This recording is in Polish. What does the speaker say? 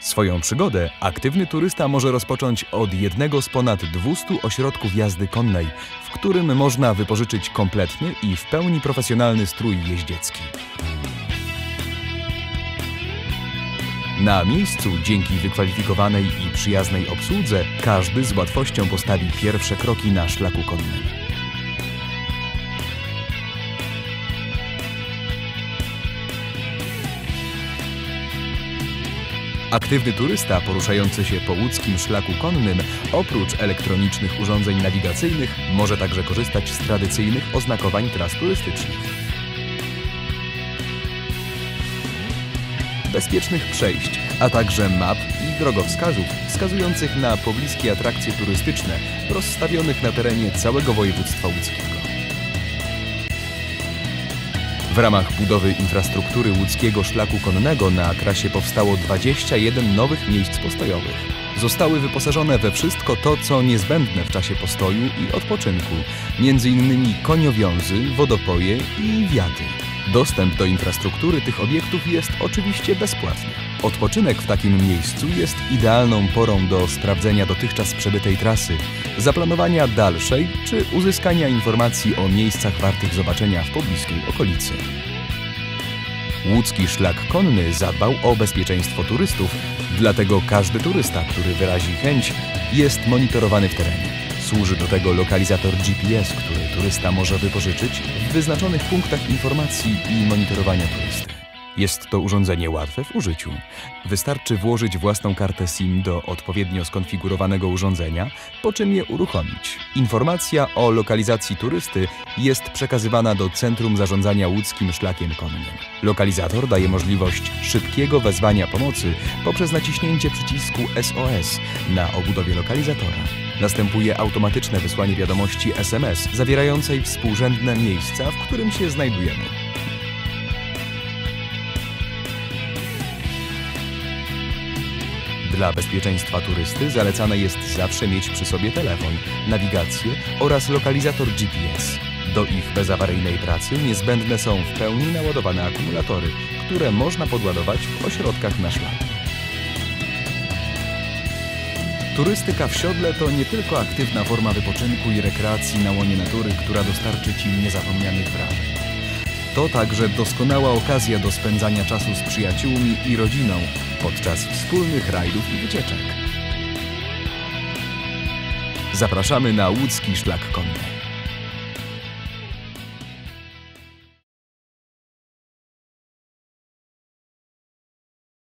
Swoją przygodę aktywny turysta może rozpocząć od jednego z ponad 200 ośrodków jazdy konnej, w którym można wypożyczyć kompletny i w pełni profesjonalny strój jeździecki. Na miejscu, dzięki wykwalifikowanej i przyjaznej obsłudze, każdy z łatwością postawi pierwsze kroki na szlaku konnym. Aktywny turysta poruszający się po łódzkim szlaku konnym, oprócz elektronicznych urządzeń nawigacyjnych, może także korzystać z tradycyjnych oznakowań tras turystycznych, bezpiecznych przejść, a także map i drogowskazów wskazujących na pobliskie atrakcje turystyczne rozstawionych na terenie całego województwa łódzkiego. W ramach budowy infrastruktury łódzkiego szlaku konnego na trasie powstało 21 nowych miejsc postojowych. Zostały wyposażone we wszystko to, co niezbędne w czasie postoju i odpoczynku, m.in. koniowiązy, wodopoje i wiaty. Dostęp do infrastruktury tych obiektów jest oczywiście bezpłatny. Odpoczynek w takim miejscu jest idealną porą do sprawdzenia dotychczas przebytej trasy, zaplanowania dalszej czy uzyskania informacji o miejscach wartych zobaczenia w pobliskiej okolicy. Łódzki szlak konny zadbał o bezpieczeństwo turystów, dlatego każdy turysta, który wyrazi chęć, jest monitorowany w terenie. Służy do tego lokalizator GPS, który turysta może wypożyczyć w wyznaczonych punktach informacji i monitorowania turysty. Jest to urządzenie łatwe w użyciu. Wystarczy włożyć własną kartę SIM do odpowiednio skonfigurowanego urządzenia, po czym je uruchomić. Informacja o lokalizacji turysty jest przekazywana do Centrum Zarządzania Łódzkim Szlakiem Konnym. Lokalizator daje możliwość szybkiego wezwania pomocy poprzez naciśnięcie przycisku SOS na obudowie lokalizatora. Następuje automatyczne wysłanie wiadomości SMS zawierającej współrzędne miejsca, w którym się znajdujemy. Dla bezpieczeństwa turysty zalecane jest zawsze mieć przy sobie telefon, nawigację oraz lokalizator GPS. Do ich bezawaryjnej pracy niezbędne są w pełni naładowane akumulatory, które można podładować w ośrodkach na szlaku. Turystyka w siodle to nie tylko aktywna forma wypoczynku i rekreacji na łonie natury, która dostarczy Ci niezapomnianych wrażeń. To także doskonała okazja do spędzania czasu z przyjaciółmi i rodziną podczas wspólnych rajdów i wycieczek. Zapraszamy na łódzki szlak konny.